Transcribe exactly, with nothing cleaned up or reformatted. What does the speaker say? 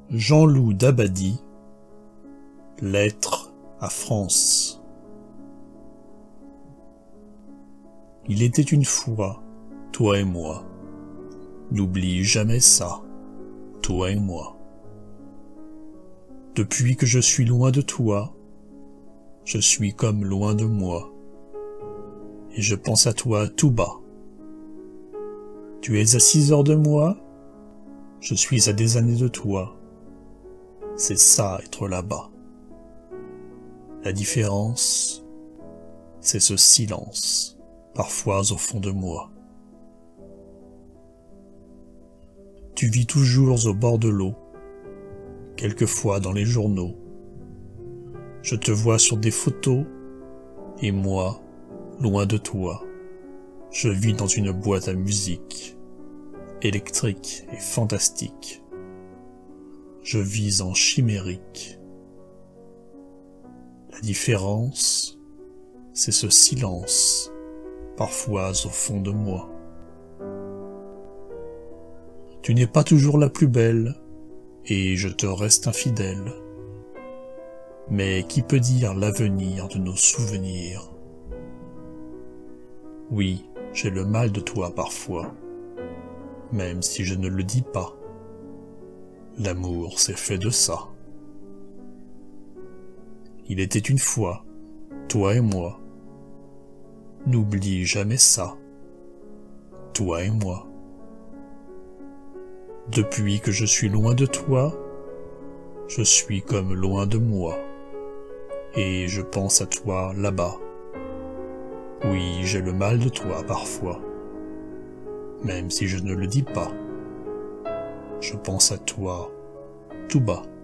Jean-Loup Dabadi, lettre à France. Il était une fois, toi et moi. N'oublie jamais ça, toi et moi. Depuis que je suis loin de toi, je suis comme loin de moi, et je pense à toi tout bas. Tu es à six heures de moi, je suis à des années de toi. C'est ça être là-bas. La différence, c'est ce silence, parfois au fond de moi. Tu vis toujours au bord de l'eau, quelquefois dans les journaux. Je te vois sur des photos, et moi, loin de toi, je vis dans une boîte à musique, électrique et fantastique. Je vis en chimérique. La différence, c'est ce silence, parfois au fond de moi. Tu n'es pas toujours la plus belle, et je te reste infidèle. Mais qui peut dire l'avenir de nos souvenirs? Oui, j'ai le mal de toi parfois, même si je ne le dis pas. L'amour s'est fait de ça. Il était une fois, toi et moi. N'oublie jamais ça, toi et moi. Depuis que je suis loin de toi, je suis comme loin de moi, et je pense à toi là-bas. Oui, j'ai le mal de toi parfois, même si je ne le dis pas. Je pense à toi tout bas.